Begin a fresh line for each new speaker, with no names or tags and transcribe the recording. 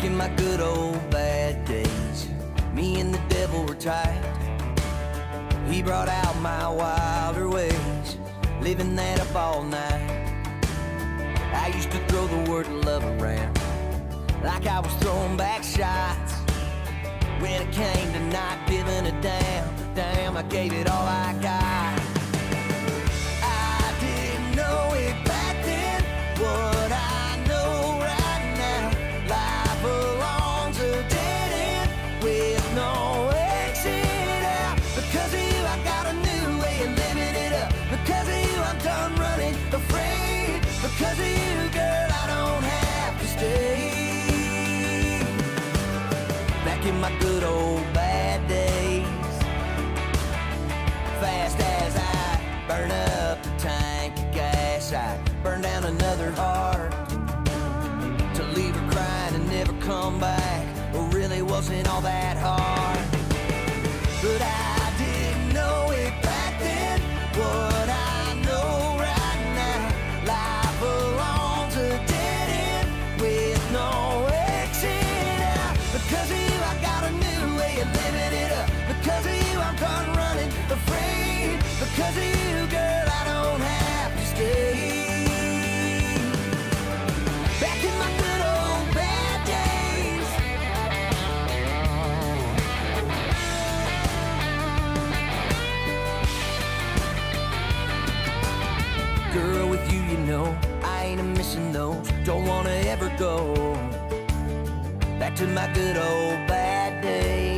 in my good old bad days, me and the devil were tight. He brought out my wilder ways, living that up all night. I used to throw the word love around like I was throwing back shots. When it came to not giving a damn, I gave it all I got. I didn't know it back then, what I know right now. Life belongs a dead end with no exit out. Because of you, I got a new way of living it up. Because of you, I'm done running afraid. Because of you, girl, I don't have to stay. Back in my good old bad days, fast as I burn up the tank of gas, I burn down another heart to leave her crying and never come back. Well, really wasn't all that hard, but I didn't know it back then, what I know right now. Life belongs a dead end with no exit out. Because of you, I got a new way of living it up. Because of you, I'm done running afraid. Because of you, girl, I don't have to stay. Back in my good old bad days. Girl, with you, you know, I ain't a-missing those. Don't wanna ever go back to my good old bad days.